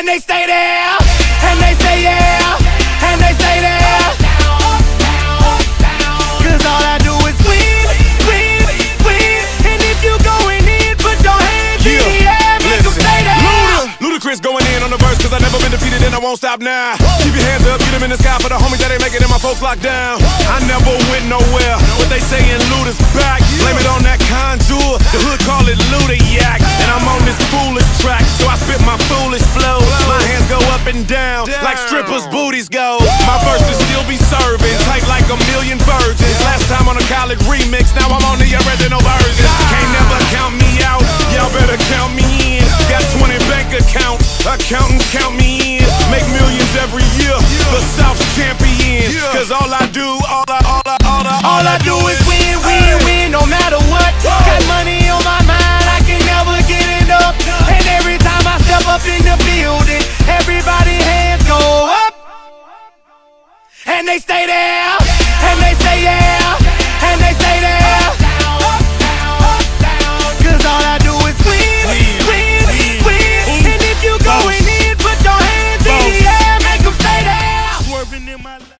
they stay there, and they say yeah, and they stay there. Cause all I do is win, win, win. And if you going in, put your hands in the air, make them stay there. Ludacris going in on the verse, cause I never been defeated and I won't stop now. Keep your hands up, get them in the sky for the homies that ain't making it, my folks locked down. I never went nowhere, but they saying Luda's back. Blame it on that contour, the hood call it Luda-yak. And I'm on this foolish track, so I spit my foolish flow. My hands go up and down, like strippers' booties go. My verses still be serving, tight like a million virgins. Last time on a college remix, now I'm on the original version. Can't never count me out, y'all better count me in. Got 20 bank accounts, accountants count me in. Make millions every year, the South's champion. Cause all I do is win, win, win, no matter what. Got money on my mind, I can never get enough. And every time I step up in the building, everybody hands go up, and they stay there.